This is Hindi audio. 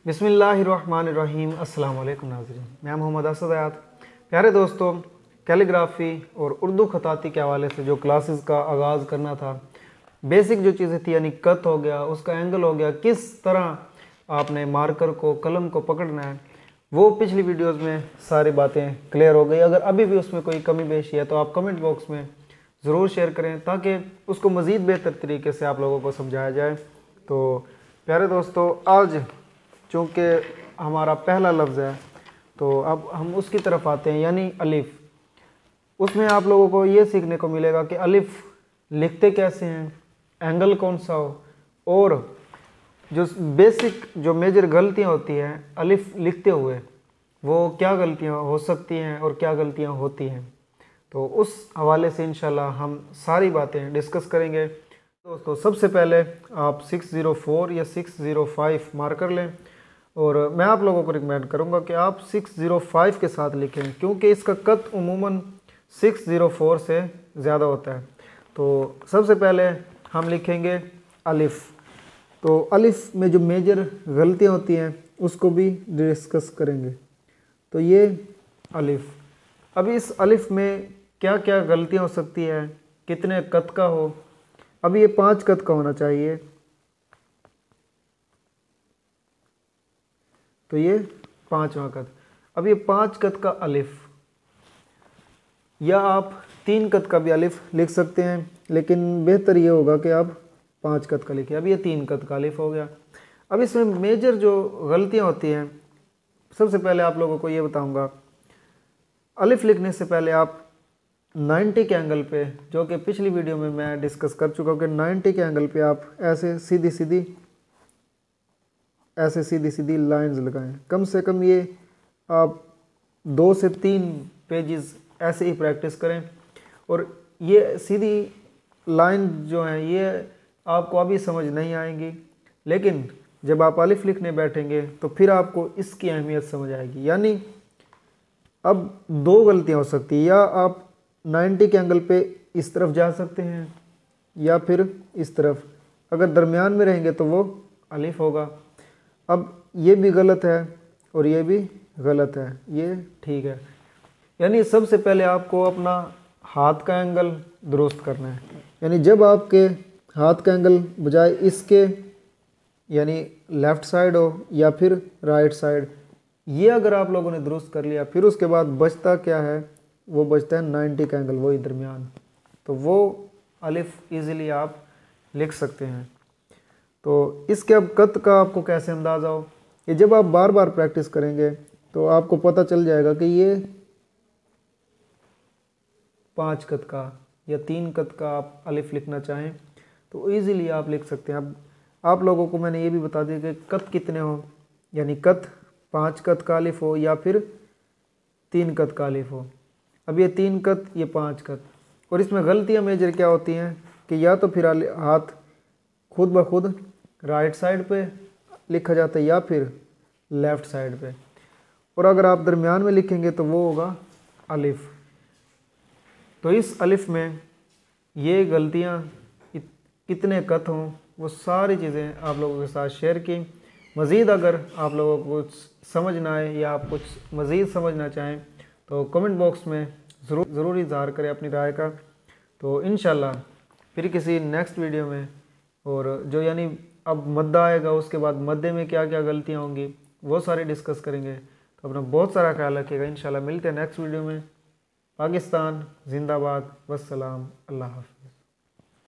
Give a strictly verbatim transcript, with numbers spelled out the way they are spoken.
बिस्मिल्लाहिर्रहमानिर्रहीम। अस्सलाम वालेकुम नाज़रीन, मैं मोहम्मद असद हयात। प्यारे दोस्तों, कैलीग्राफी और उर्दू खताती के हवाले से जो क्लासेस का आगाज़ करना था, बेसिक जो चीज़ें थी यानी कत हो गया, उसका एंगल हो गया, किस तरह आपने मार्कर को कलम को पकड़ना है, वो पिछली वीडियोस में सारी बातें क्लियर हो गई। अगर अभी भी उसमें कोई कमी पेशी है तो आप कमेंट बॉक्स में ज़रूर शेयर करें ताकि उसको मज़ीद बेहतर तरीके से आप लोगों को समझाया जाए। तो प्यारे दोस्तों, आज चूँकि हमारा पहला लफ्ज़ है तो अब हम उसकी तरफ आते हैं, यानी अलिफ़। उसमें आप लोगों को ये सीखने को मिलेगा कि अलिफ़ लिखते कैसे हैं, एंगल कौन सा हो, और जो बेसिक जो मेजर गलतियां होती हैं अलिफ़ लिखते हुए, वो क्या गलतियां हो सकती हैं और क्या गलतियां होती हैं। तो उस हवाले से इंशाल्लाह हम सारी बातें डिस्कस करेंगे। दोस्तों, सबसे पहले आप सिक्स ज़ीरो फोर या सिक्स ज़ीरो फाइव मार्कर लें, और मैं आप लोगों को रिकमेंड करूंगा कि आप सिक्स ज़ीरो फाइव के साथ लिखें, क्योंकि इसका कत उमूमन सिक्स ज़ीरो फोर से ज़्यादा होता है। तो सबसे पहले हम लिखेंगे अलिफ़। तो अलिफ़ में जो मेजर गलतियां होती हैं उसको भी डिस्कस करेंगे। तो ये अलिफ़, अब इस अलिफ़ में क्या क्या गलतियां हो सकती है, कितने कत का हो। अब ये पाँच कत का होना चाहिए, तो ये पाँचवा कत। अब ये पाँच कत का अलिफ़, या आप तीन कत का भी अलिफ़ लिख सकते हैं, लेकिन बेहतर ये होगा कि आप पाँच कत का लिखिए। अब ये तीन कत का अलिफ़ हो गया। अब इसमें मेजर जो गलतियां होती हैं, सबसे पहले आप लोगों को ये बताऊंगा, अलिफ़ लिखने से पहले आप नाइन्टी के एंगल पे, जो कि पिछली वीडियो में मैं डिस्कस कर चुका हूँ कि नाइन्टी के एंगल पे आप ऐसे सीधी सीधी ऐसे सीधी सीधी लाइंस लगाएं। कम से कम ये आप दो से तीन पेजेस ऐसे ही प्रैक्टिस करें। और ये सीधी लाइन जो है ये आपको अभी समझ नहीं आएंगी, लेकिन जब आप अलिफ़ लिखने बैठेंगे तो फिर आपको इसकी अहमियत समझ आएगी। यानी अब दो गलतियां हो सकती है, या आप नाइन्टी के एंगल पे इस तरफ जा सकते हैं या फिर इस तरफ। अगर दरमियान में रहेंगे तो वो अलिफ़ होगा। अब ये भी गलत है और ये भी गलत है, ये ठीक है। यानी सबसे पहले आपको अपना हाथ का एंगल दुरुस्त करना है। यानी जब आपके हाथ का एंगल बजाय इसके यानी लेफ़्ट साइड हो या फिर राइट साइड, ये अगर आप लोगों ने दुरुस्त कर लिया, फिर उसके बाद बचता क्या है, वो बचता है नाइन्टी का एंगल, वही दरमियान। तो वो अलिफ़ इजीली आप लिख सकते हैं। तो इसके अब कत का आपको कैसे अंदाज़ा हो, ये जब आप बार बार प्रैक्टिस करेंगे तो आपको पता चल जाएगा कि ये पाँच कत का या तीन कत का आप अलिफ़ लिखना चाहें तो इजीली आप लिख सकते हैं। अब आप लोगों को मैंने ये भी बता दिया कि कत कितने हो, यानी कत पाँच कत का अलिफ़ हो या फिर तीन कत का अलिफ़ हो। अब ये तीन कत, ये पाँच कत, और इसमें गलतियाँ मेजर क्या होती हैं कि या तो फिर हाथ खुद ब खुद राइट साइड पे लिखा जाता है या फिर लेफ़्ट साइड पे, और अगर आप दरमियान में लिखेंगे तो वो होगा अलिफ़। तो इस अलिफ़ में ये गलतियाँ कितने कत हों, वो सारी चीज़ें आप लोगों के साथ शेयर की। मज़ीद अगर आप लोगों को कुछ समझ ना आए या आप कुछ मज़ीद समझना चाहें तो कमेंट बॉक्स में ज़रूर ज़रूर इज़हार करें अपनी राय का। तो इंशाल्लाह फिर किसी नेक्स्ट वीडियो में, और जो यानी अब मद्दा आएगा उसके बाद मद्दे में क्या क्या गलतियाँ होंगी वो सारे डिस्कस करेंगे। तो अपना बहुत सारा ख्याल रखिएगा। इंशाल्लाह मिलते हैं नेक्स्ट वीडियो में। पाकिस्तान जिंदाबाद, वस्सलाम, अल्लाह हाफ़िज़।